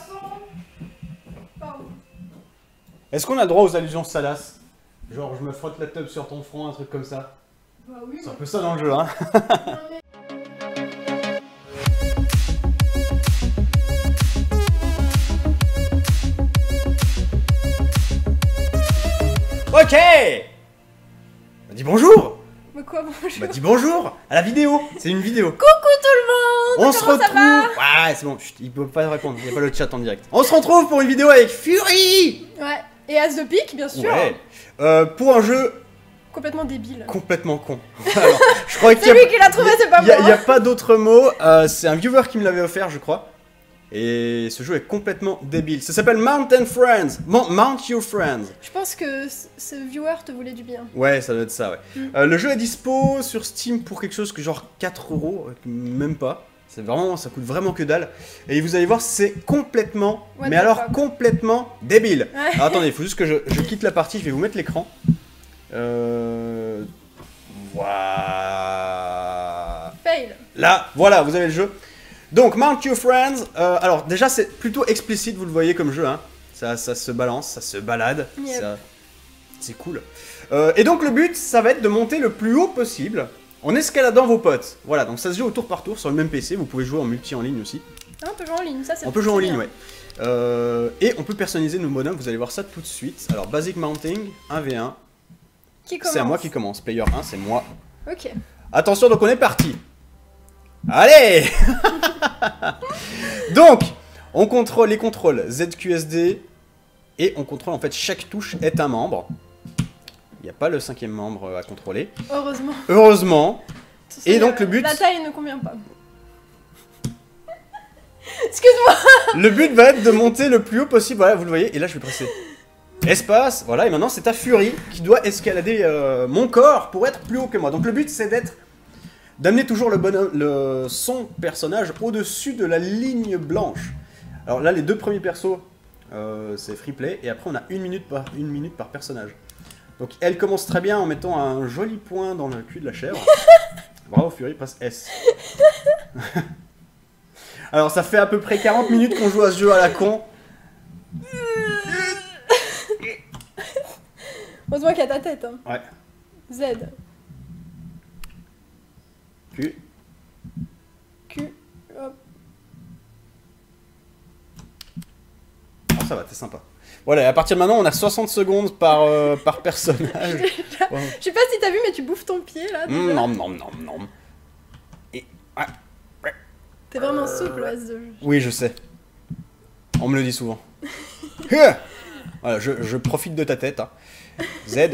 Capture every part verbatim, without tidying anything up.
garçon. Pardon. Est-ce qu'on a le droit aux allusions salaces? Genre, je me frotte la tub sur ton front, un truc comme ça. Bah oui. C'est un peu ça dans le jeu, hein. Non, mais... Ok. Bah dis bonjour. Mais quoi, bonjour. Bah dis bonjour à la vidéo. C'est une vidéo. Coucou tout le monde. On se Comment ça retrouve. va? Ouais, c'est bon. Chut, il peut pas répondre. Il n'y a pas le chat en direct. On se retrouve pour une vidéo avec Fury. Ouais. Et As de pique, bien sûr. Ouais. Euh, pour un jeu Complètement débile. complètement con. Alors, je crois qu'il y C'est a... lui qui l'a trouvé, c'est pas Il n'y a, moi. il y a pas d'autre mot. Euh, c'est un viewer qui me l'avait offert, je crois. Et ce jeu est complètement débile. Ça s'appelle Mountain Friends. Mon- Mount Your Friends. Je pense que c- ce viewer te voulait du bien. Ouais, ça doit être ça, ouais. Mm. Euh, le jeu est dispo sur Steam pour quelque chose que genre quatre euros, même pas. C'est vraiment, ça coûte vraiment que dalle. Et vous allez voir, c'est complètement, What mais the alors fuck. complètement débile. Ouais. Alors attendez, il faut juste que je, je quitte la partie, je vais vous mettre l'écran. Euh... Voilà. Fail. Là, voilà, vous avez le jeu. Donc, Mount Your Friends. Euh, alors, déjà, c'est plutôt explicite, vous le voyez comme jeu. Hein. Ça, ça se balance, ça se balade. Yep. ça- C'est cool. Euh, et donc, le but, ça va être de monter le plus haut possible en escaladant vos potes. Voilà, donc ça se joue au tour par tour sur le même P C. Vous pouvez jouer en multi en ligne aussi. Ah, on peut jouer en ligne, ça c'est On peut jouer en c'est ligne, bien. ouais. Euh, et on peut personnaliser nos bonhommes, vous allez voir ça tout de suite. Alors, Basic Mounting, un v un. Qui commence? C'est à moi qui commence. Player un, c'est moi. Ok. Attention, donc on est parti. Allez. Donc, on contrôle les contrôles Z Q S D et on contrôle en fait chaque touche est un membre. Il n'y a pas le cinquième membre à contrôler. Heureusement. Heureusement. Et donc, Euh, le but- La taille ne convient pas. Excuse-moi. Le but va être de monter le plus haut possible. Voilà, vous le voyez. Et là, je vais presser espace. Voilà, et maintenant c'est ta Fury qui doit escalader euh, mon corps pour être plus haut que moi. Donc le but c'est d'être d'amener toujours le bonhomme, le, son personnage au-dessus de la ligne blanche. Alors là, les deux premiers persos, euh, c'est free play, et après on a une minute par une minute par personnage. Donc elle commence très bien en mettant un joli point dans le cul de la chèvre. Bravo Fury, passe S. Alors ça fait à peu près quarante minutes qu'on joue à ce jeu à la con. Heureusement qu'il y a ta tête. Hein. Ouais. Z. Q. Q. Hop. Ah, ça va, t'es sympa. Voilà, et à partir de maintenant, on a soixante secondes par, euh, par personnage. Ouais. Je sais pas si t'as vu, mais tu bouffes ton pied là. déjà. Mmh, nom, nom, nom, nom. Et... ah, T'es vraiment souple, S de jeu. oui, je sais. On me le dit souvent. Voilà, je, je profite de ta tête. Hein. Z.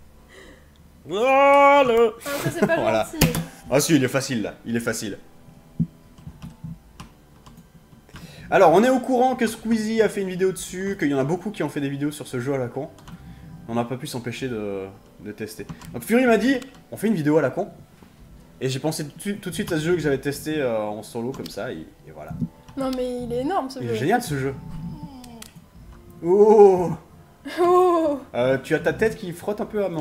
Voilà. Ah, ça c'est pas Voilà. gentil. Ah si, il est facile là, il est facile. Alors, on est au courant que Squeezie a fait une vidéo dessus, qu'il y en a beaucoup qui ont fait des vidéos sur ce jeu à la con. On n'a pas pu s'empêcher de, de tester. Donc Fury m'a dit, on fait une vidéo à la con. Et j'ai pensé tout, tout de suite à ce jeu que j'avais testé euh, en solo comme ça, et, et voilà. Non mais il est énorme ce Il jeu. est génial ce jeu. Oh, Oh. euh, tu as ta tête qui frotte un peu à mon...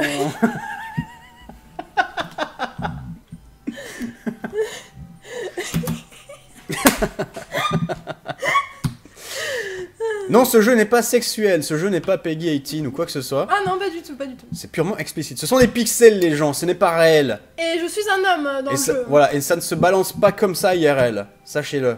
Non, ce jeu n'est pas sexuel, ce jeu n'est pas Peggy dix-huit ou quoi que ce soit. Ah non, pas du tout, pas du tout. C'est purement explicite. Ce sont des pixels, les gens, ce n'est pas réel. Et je suis un homme euh, dans Et le ça, jeu. voilà, et ça ne se balance pas comme ça I R L. Sachez-le.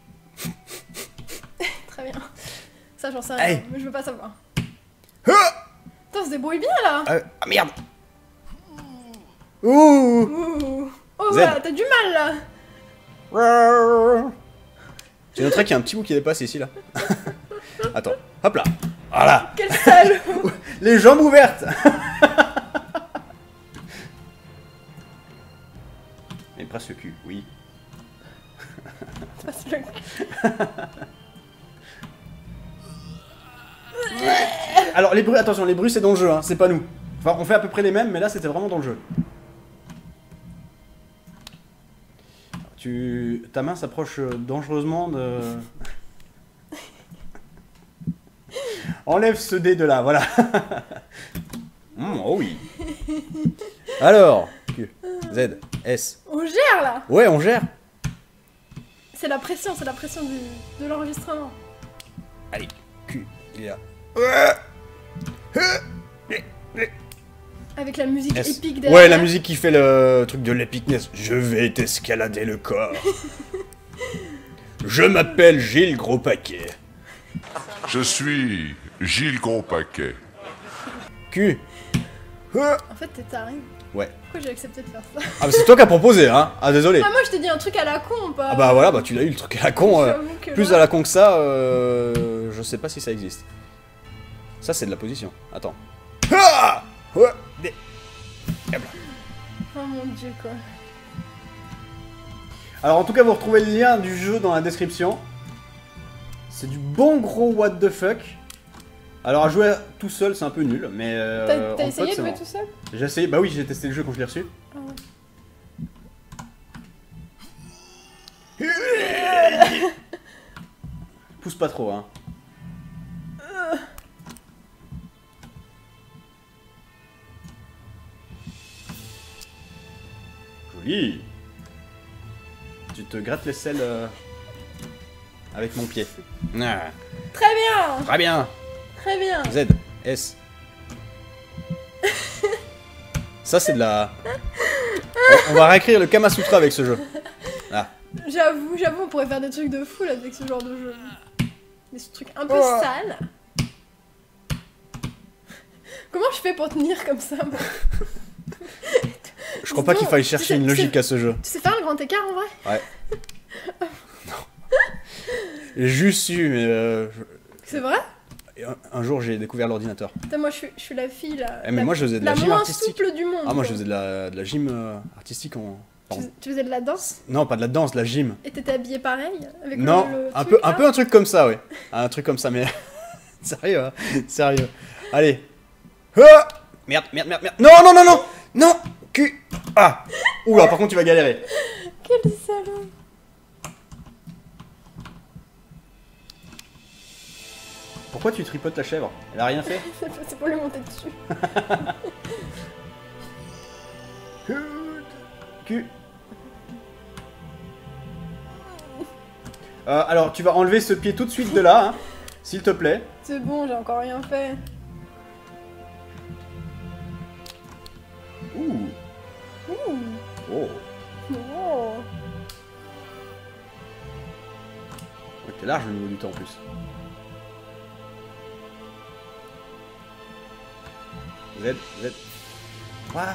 Très bien. Ça j'en sais rien, Hey. mais je veux pas savoir. Ah, Attends, on se débrouille bien là. ah, ah, merde. Ouh. Ouh. Oh Z. voilà, t'as du mal là. J'ai noté qu'il y a un petit bout qui dépasse ici, là. Attends, hop là. Voilà. Quel salaud. Les jambes ouvertes. Et presque le cul, oui. Passe le- Alors les bruits, attention, les bruits c'est dans le jeu, hein, c'est pas nous. Enfin, on fait à peu près les mêmes, mais là c'était vraiment dans le jeu. Tu... Ta main s'approche dangereusement de... Enlève ce dé de là, voilà. Mmh, oh oui. Alors, Q, Z, S. On gère là. Ouais, on gère. C'est la pression, c'est la pression du... de l'enregistrement. Allez, Q, il est là. Avec la musique S. épique derrière. Ouais, la musique qui fait le truc de l'épicness. Je vais t'escalader le corps. Je m'appelle Gilles Gros Paquet. Je suis Gilles Gros Paquet. Q. En fait, t'es taré. Ouais. Pourquoi j'ai accepté de faire ça? Ah, bah c'est toi qui as proposé, hein. Ah, désolé. Ah, moi, je t'ai dit un truc à la con, pas. Ah, bah voilà, bah tu l'as eu le truc à la con. euh, J'avoue que plus là- à la con que ça, euh, je sais pas si ça existe. Ça, c'est de la position. Attends. Ah ouais. Des- Et voilà. Oh mon dieu, quoi. Alors en tout cas, vous retrouvez le lien du jeu dans la description. C'est du bon gros what the fuck. Alors à jouer tout seul, c'est un peu nul, mais euh, T'as t'as en essayé pote, de c'est jouer marrant. tout seul? J'ai essayé, bah oui, j'ai testé le jeu quand je l'ai reçu. Ah ouais. Pousse pas trop, hein. Joli. Tu te grattes l'aisselle euh, avec mon pied. Ah, Très bien! très bien. Très bien! Z, S. Ça c'est de la... On, on va réécrire le Kama Sutra avec ce jeu. Ah. J'avoue, j'avoue, on pourrait faire des trucs de fou là avec ce genre de jeu. Des trucs un peu Oh. sales. Comment je fais pour tenir comme ça, moi? Je crois pas qu'il faille chercher Tu sais- une logique tu sais- à ce jeu. Tu sais faire le grand écart en vrai? Ouais. J'ai juste su, mais euh, C'est vrai? je- un, un jour j'ai découvert l'ordinateur. Putain, moi je suis, je suis la fille là. Eh, mais la, moi je faisais de la, la gym moins artistique. souple du monde. Ah moi je quoi. faisais de la, de la gym euh, artistique en... Tu, Pardon. fais- tu faisais de la danse? Non, pas de la danse, de la gym. Et t'étais habillée pareil? Avec le- Non, le un truc, peu, un là peu un truc comme ça, ouais. Un truc comme ça, mais... Sérieux, hein. Sérieux. Allez. Ah merde, merde, merde, merde. Non, non, non, non. Non. Q. Ah. Oula, par contre tu vas galérer. Quel salaud! Pourquoi tu tripotes la chèvre? Elle a rien fait? C'est pour lui monter dessus. Q. Euh, alors, tu vas enlever ce pied tout de suite de là, hein, s'il te plaît. C'est bon, j'ai encore rien fait. Ouh. Ouh. Oh. Oh. Ouais, t'es large au niveau du temps en plus. Z, Z. Voilà.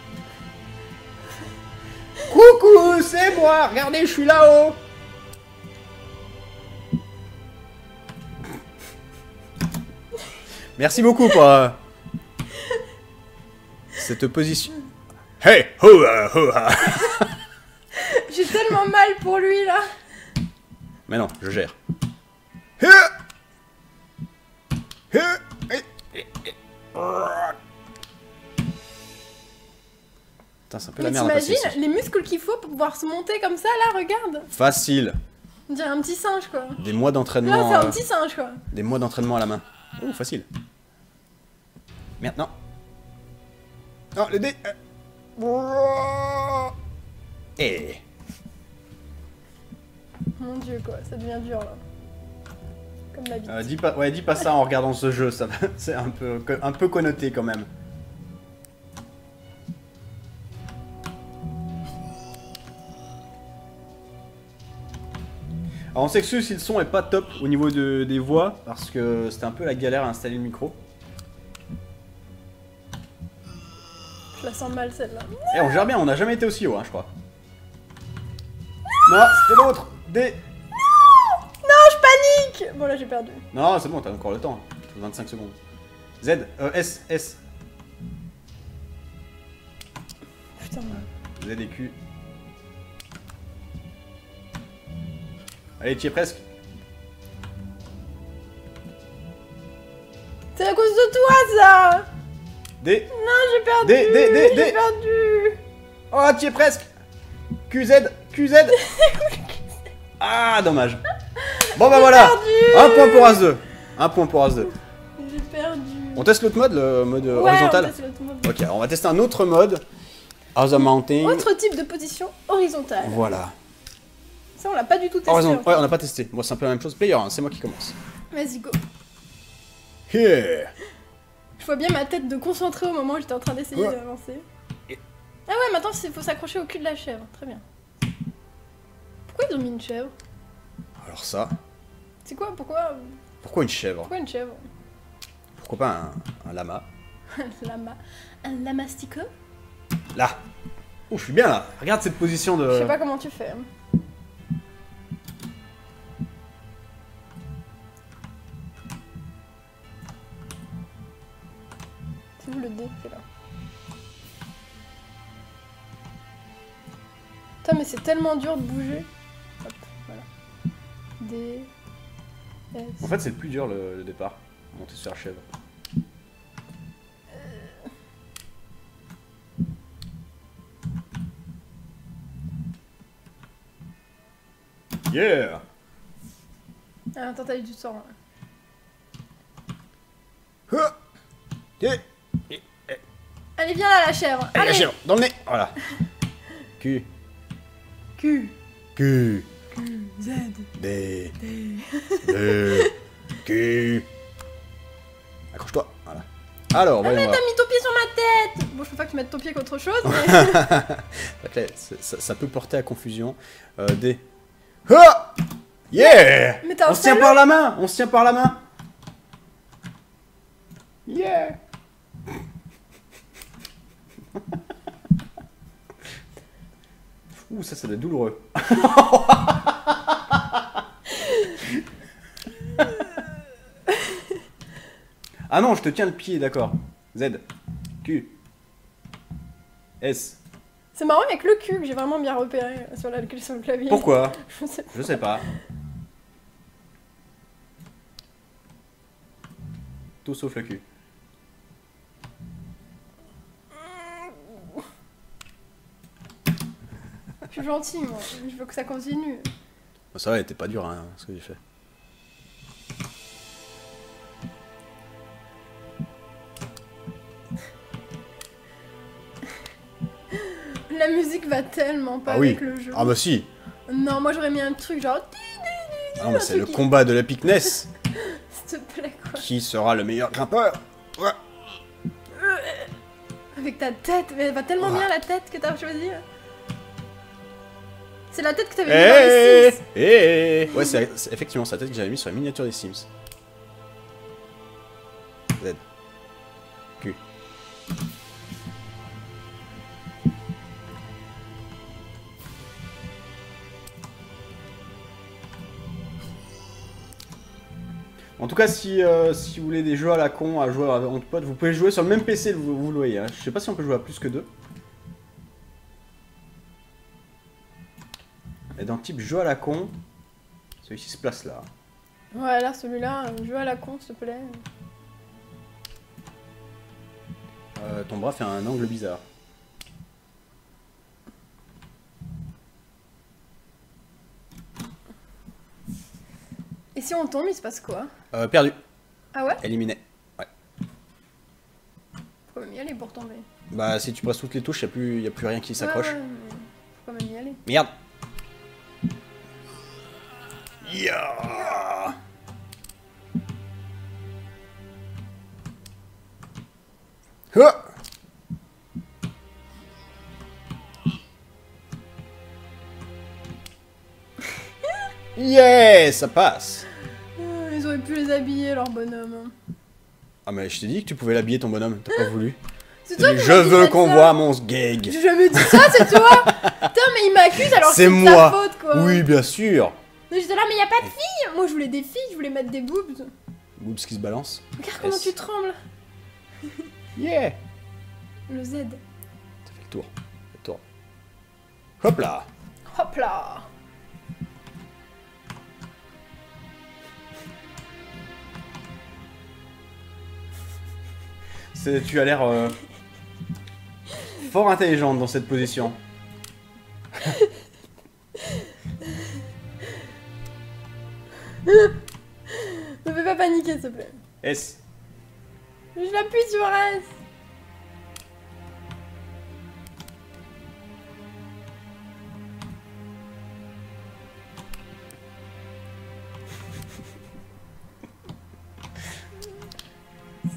Coucou, c'est moi. Regardez, je suis là-haut. Merci beaucoup pour euh, cette position. Hey, ho, ha, ho, ha. J'ai tellement mal pour lui là. Mais non, je gère. Putain, c'est un peu la Mais merde à passer t'imagines ici. les muscles qu'il faut pour pouvoir se monter comme ça là, regarde. Facile. On dirait un petit singe quoi. Des mois Là d'entraînement. c'est un euh, petit singe quoi. Des mois d'entraînement à la main. Oh, facile. Merde, non. Non, les dés. euh. Eh. Mon dieu quoi, ça devient dur là. Comme la bite. Euh, dis pas, ouais, dis pas ça en regardant ce jeu, ça va- c'est un peu, un peu connoté quand même. Alors on s'excuse si le son est pas top au niveau de, des voix, parce que c'était un peu la galère à installer le micro. Je la sens mal celle-là. Eh, on gère bien, on n'a jamais été aussi haut, hein, je crois. Non, c'était l'autre. Des... Non, je panique. Bon là j'ai perdu. Non, c'est bon, t'as encore le temps. vingt-cinq secondes. Z, euh, S, S. Putain. Z et Q. Allez, tu y es presque. C'est à cause de toi ça. D. Non, j'ai perdu. D, D, D, J'ai D. perdu. Oh, tu y es presque. Q Z, Q Z. Ah, dommage. Bon bah voilà. perdu. Un point pour As deux. Un point pour As deux. J'ai perdu. On teste l'autre mode, le mode euh, Ouais, horizontal. on teste l'autre mode. Ok, alors on va tester un autre mode. Other Mountain. Autre type de position horizontale. Voilà. Ça, on l'a pas du tout testé. Horizon- encore. Ouais, on n'a pas testé. Moi, c'est un peu la même chose. Player, hein, c'est moi qui commence. Vas-y, go. Yeah. Je vois bien ma tête de concentrée au moment où j'étais en train d'essayer Ouais. d'avancer. Et- Ah ouais, maintenant il faut s'accrocher au cul de la chèvre. Très bien. Pourquoi ils ont mis une chèvre? Alors ça, C'est quoi? Pourquoi? pourquoi une chèvre? Pourquoi une chèvre? Pourquoi pas un, un lama? Un lama. Un lamastico? Là. Oh, je suis bien là. Regarde cette position de... Je sais pas comment tu fais. hein. C'est où le dé? C'est là. Putain, mais c'est tellement dur de bouger. Hop, voilà. D. S. En fait, c'est le plus dur le, le départ. Monter sur la chèvre. Yeah. Ah, attends, t'as eu du sang. Là. Huh. Yeah. Allez, viens là, la chèvre. Allez, Allez, la chèvre, dans le nez. Voilà. Q. Q. Q. Q. Z. D. D. D. Q. Accroche-toi. Voilà. Alors, Ah, voyons mais voir. t'as mis ton pied sur ma tête. Bon, je peux pas que tu mettes ton pied qu'autre chose, mais... Ok, c'est- ça, ça peut porter à confusion. Euh, D. Ah. Yeah. Mais t'as un On se tient salaud. par la main. On se tient par la main. Yeah. Ouh, ça, ça doit être douloureux. Ah non, je te tiens le pied, d'accord. Z. Q. S. C'est marrant avec le cul que j'ai vraiment bien repéré sur, la, sur le clavier. Pourquoi? Je sais pas. Je sais pas. Tout sauf le cul. Je suis gentille, moi. Je veux que ça continue. Bon, ça va, était pas dur, hein, ce que j'ai fait. La musique va tellement pas Ah oui. avec le jeu. Ah bah si. Non, moi j'aurais mis un truc genre... Ah non, mais un c'est truc le qui- combat de l'épicness. S'il te plaît, quoi. Qui sera le meilleur grimpeur? Ouais. Avec ta tête. Mais elle va tellement Ah. bien la tête que t'as choisie. C'est la tête que t'avais mis dans les Eh Sims. eh Ouais, c'est c'est effectivement sa tête que j'avais mis sur la miniature des Sims. Z. Q. En tout cas, si, euh, si vous voulez des jeux à la con à jouer avec votre pote, vous pouvez jouer sur le même P C, vous, vous le voyez. Hein. Je sais pas si on peut jouer à plus que deux. Et dans le type jeu à la con, celui-ci se place là. Ouais, là, celui-là, euh, jeu à la con, s'il te plaît. Euh, ton bras fait un angle bizarre. Et si on tombe, il se passe quoi? Euh, perdu. Ah ouais? Éliminé. Faut même y aller pour tomber. Bah, si tu presses toutes les touches, il n'y a, y a plus rien qui s'accroche. Ouais, ouais, mais faut quand même y aller. Merde. Yeah. Ah. Yeah, ça passe. Euh, Ils auraient pu les habiller, leur bonhomme. Ah mais je t'ai dit que tu pouvais l'habiller ton bonhomme, t'as pas voulu. C'est toi qui Je m'as dit de veux mettre qu'on ça. voit mon gag. J'ai jamais dit ça, c'est toi. Putain, mais il m'accuse alors que C'est c'est de moi. sa faute, quoi. Oui, bien sûr. Mais j'étais là, mais y a pas de filles. Moi, je voulais des filles, je voulais mettre des boobs. Boobs qui se balance. Regarde comment S. tu trembles. Yeah. Le Z. Ça fait le tour. Le tour. Hop là. Hop là. C'est- Tu as l'air euh, fort intelligente dans cette position. Me fais pas paniquer, s'il te plaît. S. Je l'appuie sur S.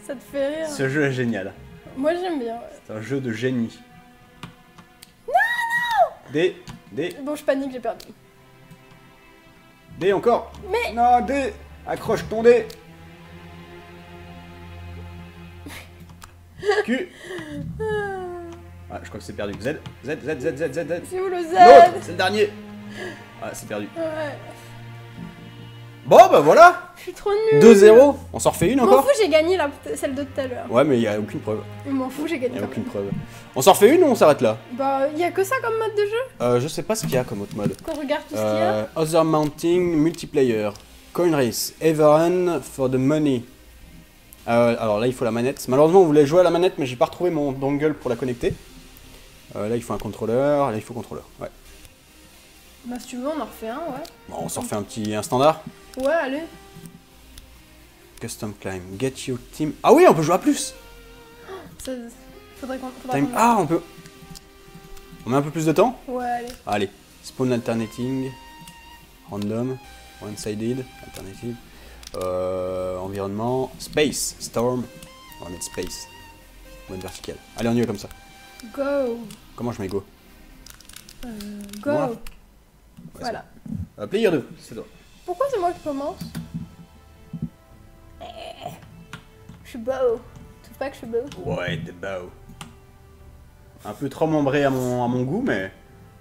Ça te fait rire. Ce jeu est génial. Moi j'aime bien. Ouais. C'est un jeu de génie. Non, non. D, D, Bon, je panique, j'ai perdu. D encore. Mais- Non, D. Accroche ton D. Q. Ah, je crois que c'est perdu. Z, Z, Z, Z, Z, Z, Z. C'est où le Z? L'autre, c'est le dernier. Ah, c'est perdu. Ouais. Bon, bah voilà. Je suis trop nulle. deux zéro. On s'en refait une Je m'en encore? fous, j'ai gagné la... celle de tout à l'heure. Ouais, mais il y a aucune preuve. Je m'en fous, j'ai Il gagné. y a quand aucune même. preuve. On s'en refait une ou on s'arrête là? Bah, y a que ça comme mode de jeu? euh, Je sais pas ce qu'il y a comme autre mode. Qu'on regarde tout ce qu'il y a. Euh, other mounting, multiplayer, coin race, everrun for the money. Euh, alors là il faut la manette. Malheureusement on voulait jouer à la manette mais j'ai pas retrouvé mon dongle pour la connecter. Euh, là il faut un contrôleur, là il faut contrôleur. Ouais. Bah, si tu veux, on en refait un, ouais. Bon, on s'en refait un petit un standard. Ouais, allez. Custom climb, get your team. Ah oui on peut jouer à plus. Ça... Faudrait qu'on... faudrait Time. qu'on- Ah on peut. On met un peu plus de temps. Ouais, allez. Allez. Spawn alternating, random, one-sided, alternative, euh, environnement, space, storm, on va mettre space, mode vertical. Allez, on y va comme ça. Go. Comment je mets go? Euh, go. Moi. Ouais, Voilà. c'est bon. Euh, player deux, c'est toi. Pourquoi c'est moi qui commence? Eh, je suis beau. Tu trouves pas que je suis beau? Ouais, t'es beau. Un peu trop membré à mon, à mon goût, mais...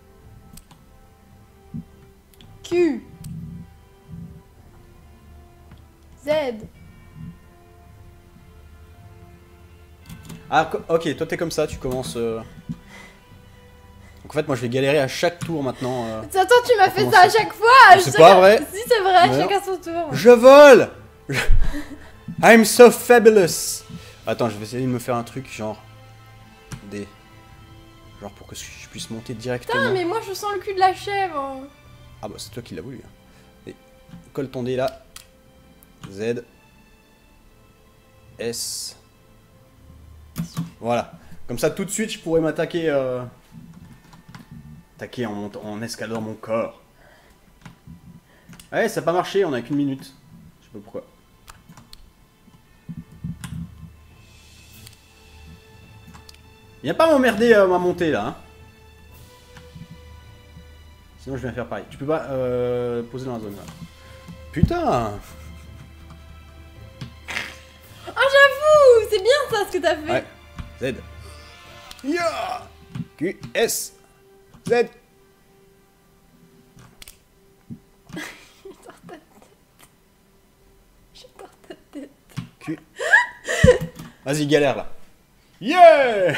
Q. Z. Ah, co- ok, toi t'es comme ça, tu commences... euh, Donc en fait, moi je vais galérer à chaque tour maintenant. euh. Attends, tu m'as fait Comment ça à ça chaque fois! C'est chacun- pas vrai. Si, c'est vrai, Mais chacun son tour. Je vole! Je- I'm so fabulous! Attends, je vais essayer de me faire un truc genre... Des... Genre pour que je puisse monter directement. Putain, mais moi je sens le cul de la chèvre. Ah bah c'est toi qui l'as voulu. hein. Et colle ton dé là. Z. S. Voilà. Comme ça tout de suite je pourrais m'attaquer... Euh... Attaquer en, mont- en escaladant mon corps. Ouais, ça n'a pas marché, on a qu'une minute. Je sais pas pourquoi. Viens pas m'emmerder à ma montée là. Hein. Sinon je viens faire pareil. Tu peux pas euh, poser dans la zone là. Putain. Oh, j'avoue! C'est bien ça ce que t'as fait. Ouais. Z. Ya. Q. S. Z. Je tords ta tête. Q. Vas-y, galère là. Yeah.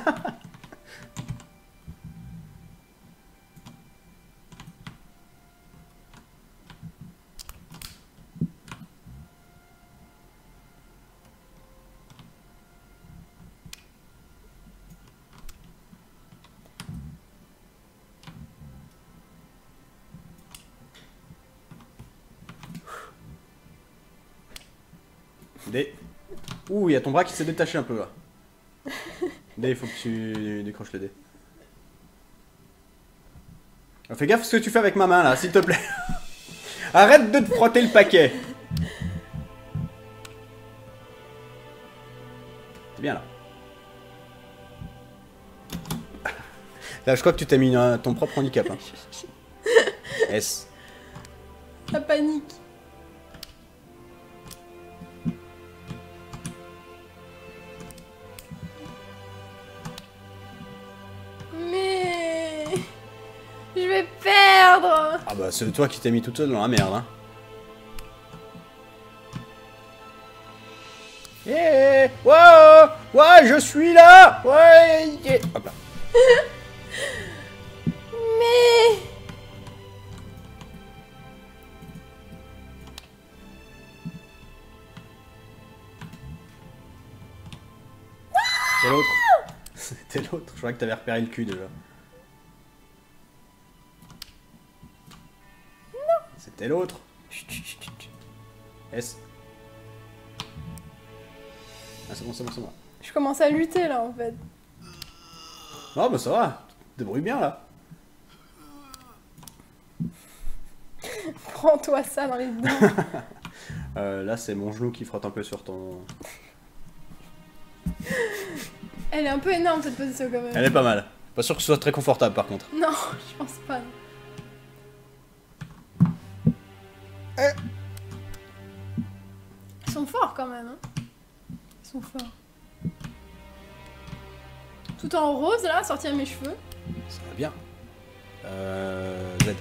D. Ouh, il y a ton bras qui s'est détaché un peu là. D, il faut que tu décroches le dé. Ah, fais gaffe à ce que tu fais avec ma main là, s'il te plaît. Arrête de te frotter le paquet. C'est bien là. Là, je crois que tu t'as mis euh, ton propre handicap. Hein. S. La panique. Mais... Je vais perdre. Ah bah c'est toi qui t'es mis toute seule dans la merde. Hein. Yeah. Wow. Ouais, je suis là. Ouais. Yeah. Hop là. Mais... C'était l'autre. C'était l'autre. Je crois que t'avais repéré le cul déjà. Non. C'était l'autre. S. Ah c'est bon, c'est bon, c'est bon. Je commence à lutter là en fait. Non bah ça va. Tu te débrouilles bien là. Prends-toi ça dans les dents. Euh, là c'est mon genou qui frotte un peu sur ton... Elle est un peu énorme cette position quand même. Elle est pas mal. Pas sûr que ce soit très confortable par contre. Non, je pense pas. Eh. Ils sont forts quand même. Hein. Ils sont forts. Tout en rose là, sorti à mes cheveux. Ça va bien. Euh... Z.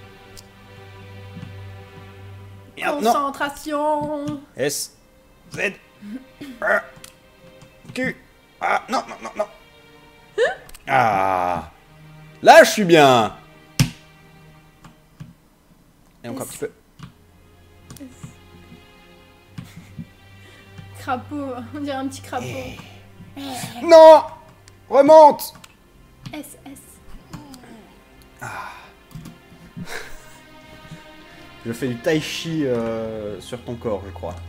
Merde, non. Concentration. S. Z. A, Q. Ah, non, non, non, non. Ah. Là, je suis bien. Et encore un petit peu. Crapaud, on dirait un petit crapaud. Non. Remonte. S, S. Ah. Je fais du tai chi euh, sur ton corps, je crois.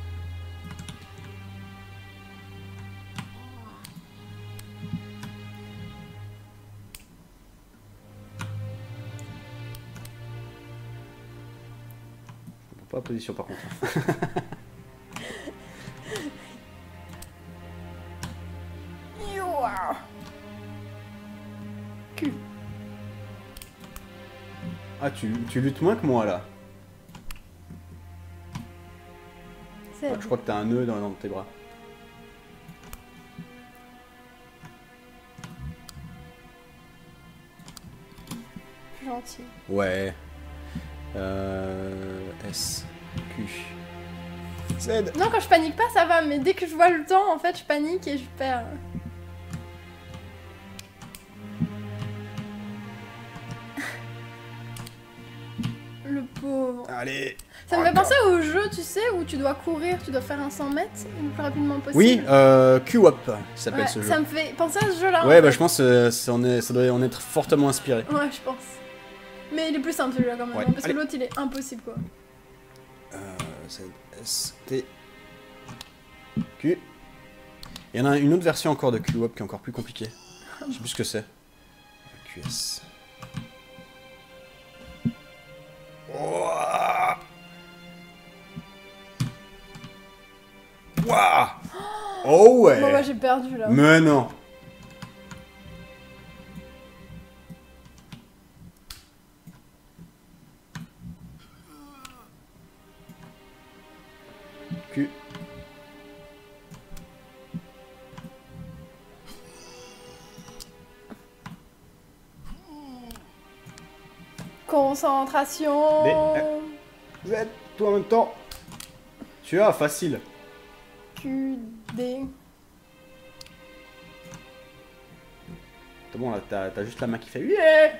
Pas la position par contre. Q. Ah, tu, tu luttes moins que moi là. C'est Je crois que t'as un nœud dans, dans tes bras. gentil. Ouais. Euh... S. Q. Z. Non, quand je panique pas, ça va, mais dès que je vois le temps, en fait, je panique et je perds. Le pauvre. Allez. Ça me fait penser au jeu, tu sais, où tu dois courir, tu dois faire un cent mètres le plus rapidement possible. Oui, euh, Q-Wop, s'appelle Ouais, ce jeu. ça me fait penser à ce jeu-là. Ouais, en bah fait. je pense que ça, en est, ça doit en être fortement inspiré. Ouais, je pense. Mais il est plus simple celui-là quand même, Ouais. hein, parce Allez. que l'autre il est impossible quoi. Euh, Z, S, T, Q. Il y en a une autre version encore de Q-Wop qui est encore plus compliquée. Je sais plus ce que c'est. Q S. Ouah. Ouah. Oh ouais. Bon, bah j'ai perdu là. Mais non. Q. Concentration. D. Z, toi en même temps. Tu as facile. Q, D. C'est bon là, t'as t'as juste la main qui fait yeah.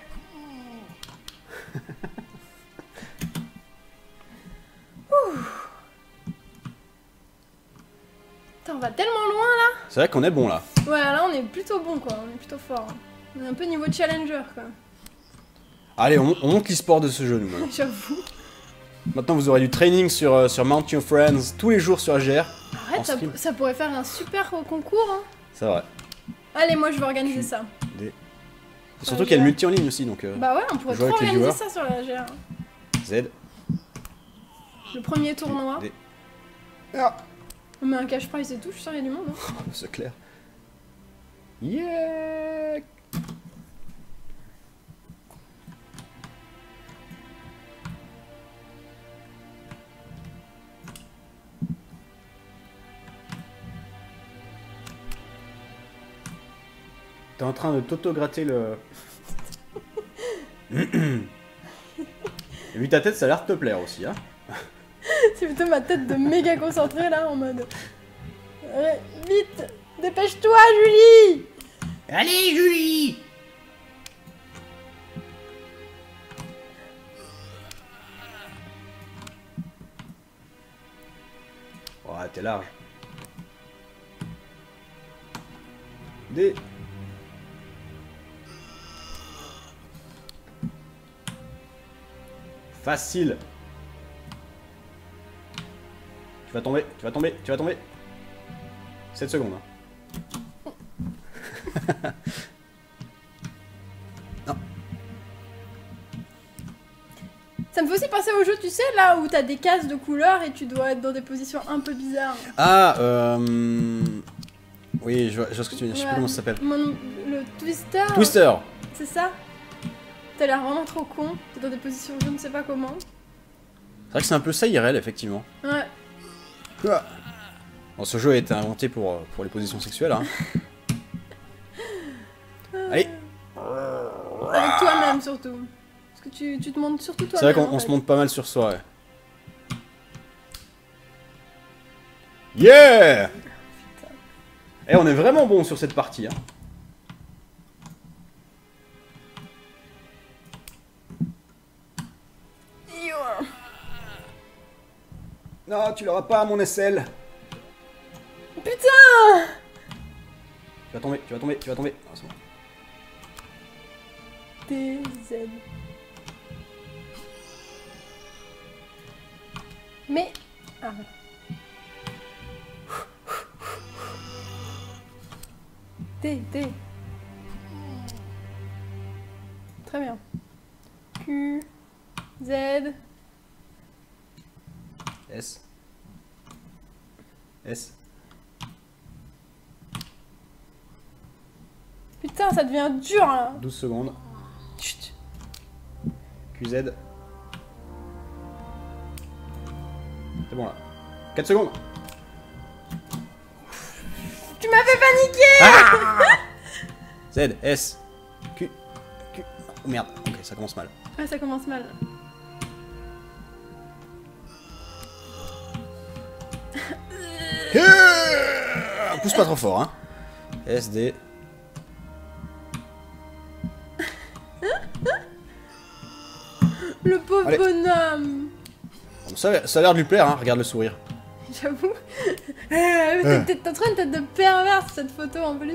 Putain, on va tellement loin là. C'est vrai qu'on est bon là. Ouais, là on est plutôt bon quoi, on est plutôt fort. On est un peu niveau challenger quoi. Allez, on, on monte l'e-sport de ce jeu nous maintenant. J'avoue. Maintenant vous aurez du training sur, euh, sur Mount Your Friends tous les jours sur A G R. En Arrête, ça, stream. ça pourrait faire un super concours. Hein. C'est vrai. Allez, moi je vais organiser ça. D. Et surtout qu'il y a le multi en ligne aussi donc. Euh, Bah ouais, on pourrait Jouer trop avec les organiser viewers. ça sur la G R. Z. Le premier tournoi. D. On met un cash prize et tout, je suis sûr qu'il y a du monde. Hein. Oh, c'est clair. Yeah. T'es en train de t'auto-gratter le... Et vu ta tête, ça a l'air de te plaire aussi, hein. C'est plutôt ma tête de méga concentrée là en mode. Ouais, vite, dépêche-toi, Julie. Allez, Julie. Oh, t'es large. D. Facile. Tu vas tomber, tu vas tomber, tu vas tomber. sept secondes. Hein. Non. Ça me fait aussi penser au jeu, tu sais, là où t'as des cases de couleurs et tu dois être dans des positions un peu bizarres. Ah, euh... Oui, je vois, je vois ce que tu veux dire, je sais plus Ouais. comment ça s'appelle. Mon- Le Twister. Twister. C'est ça? T'as l'air vraiment trop con. T'es dans des positions je ne sais pas comment. C'est vrai que c'est un peu ça I R L, effectivement. Ouais. Ah. Bon, ce jeu a été inventé pour, euh, pour les positions sexuelles, hein. Allez. Avec toi-même surtout. Parce que tu, tu te montres surtout toi-même. C'est vrai qu'on en on fait. se monte pas mal sur soi, ouais. Yeah! Eh, on est vraiment bon sur cette partie, hein. Yo. Non, tu l'auras pas, mon S L. Putain! Tu vas tomber, tu vas tomber, tu vas tomber. Ah, c'est bon. T Z. Mais... Ah. T, T. Très bien. Q, Z. S. S. Putain, ça devient dur là. douze secondes. Chut. Q Z. C'est bon là. quatre secondes. Tu m'as fait paniquer. Z, S, Q, Q. Oh merde, ok, ça commence mal. Ouais, ça commence mal. Pousse pas trop fort, hein. S, D. Le pauvre Allez. bonhomme. Bon, ça, ça a l'air de lui plaire, hein. Regarde le sourire. J'avoue. Euh, T'es t'es en train de tête de pervers cette photo en plus.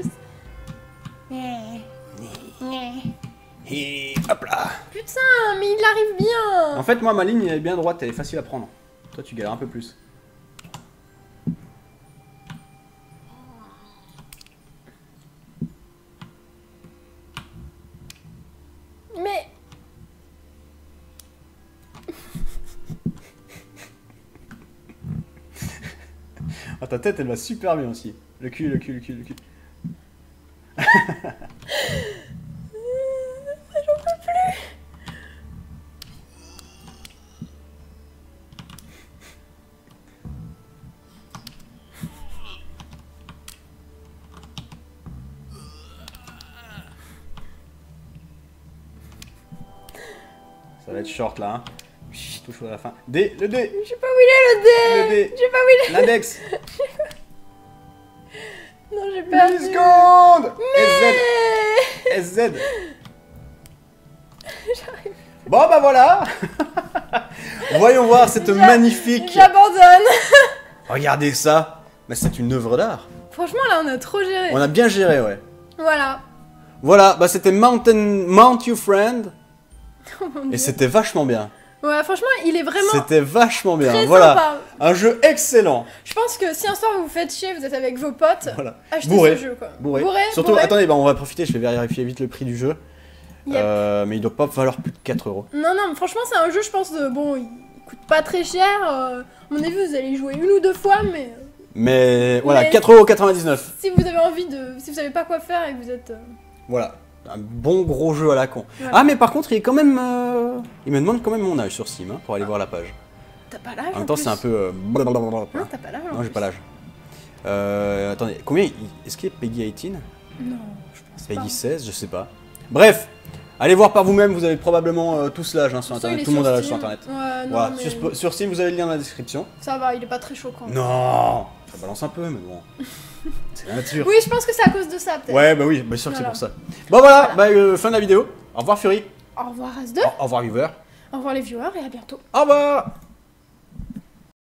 Et hop là. Putain, mais il arrive bien. En fait, moi, ma ligne elle est bien droite, elle est facile à prendre. Toi, tu galères un peu plus. Mais... Ah, ta tête, elle va super bien aussi. Le cul, le cul, le cul, le cul. J'en peux plus. Ça va être short là, hein. Chut, touche à la fin. D, le D. Je sais pas où il est le dé. Le dé. Je sais pas où il est. L'index. Non, j'ai perdu. dix secondes. Mais... S Z. S Z. J'arrive. Bon, bah voilà. Voyons voir cette J'a- magnifique... J'abandonne. Regardez ça. Mais c'est une œuvre d'art. Franchement, là, on a trop géré. On a bien géré, ouais. Voilà. Voilà, bah c'était Mountain... Mount You Friend. Oh mon Et Dieu. c'était vachement bien. Ouais, franchement, il est vraiment C'était vachement bien. très Voilà. sympa. Un jeu excellent. Je pense que si un soir vous vous faites chier, vous êtes avec vos potes, Voilà. achetez Bourré. ce jeu quoi. Bourré. Bourré, Surtout, bourré. attendez, bah on va profiter, je vais vérifier vite le prix du jeu. Yep. Euh, mais il doit pas valoir plus de quatre euros. Non, non, mais franchement, c'est un jeu, je pense, de. Bon, il coûte pas très cher. Euh, à mon avis, vous allez y jouer une ou deux fois, mais. euh, Mais voilà, Mais- quatre euros quatre-vingt-dix-neuf. Si vous avez envie de. Si vous savez pas quoi faire et que vous êtes. euh, Voilà. Un bon gros jeu à la con. Voilà. Ah, mais par contre, il est quand même. euh, Il me demande quand même mon âge sur Steam hein, pour aller voir la page. T'as pas l'âge En même temps, plus. c'est un peu. euh, blablabla. Non, t'as pas l'âge. en Non, j'ai plus. pas l'âge. Euh, attendez, combien il- Est-ce qu'il est Peggy dix-huit? Non, je pense Peggy pas. seize, je sais pas. Bref, allez voir par vous-même, vous avez probablement euh, tous l'âge hein, sur Ça, internet. il est Tout le monde a l'âge Steam. sur internet. Ouais, non, Voilà, mais sur, sur Steam, vous avez le lien dans la description. ça va, il est pas très choquant. Non, ça balance un peu, mais bon. C'est la nature. Oui, je pense que c'est à cause de ça, peut-être. Ouais, bah oui, bien sûr que Voilà. c'est pour ça. Bon, voilà, Voilà. bah euh, fin de la vidéo. Au revoir, Fury. Au revoir, S deux. Au, au revoir, viewer. Au revoir, les viewers, et à bientôt. Au revoir.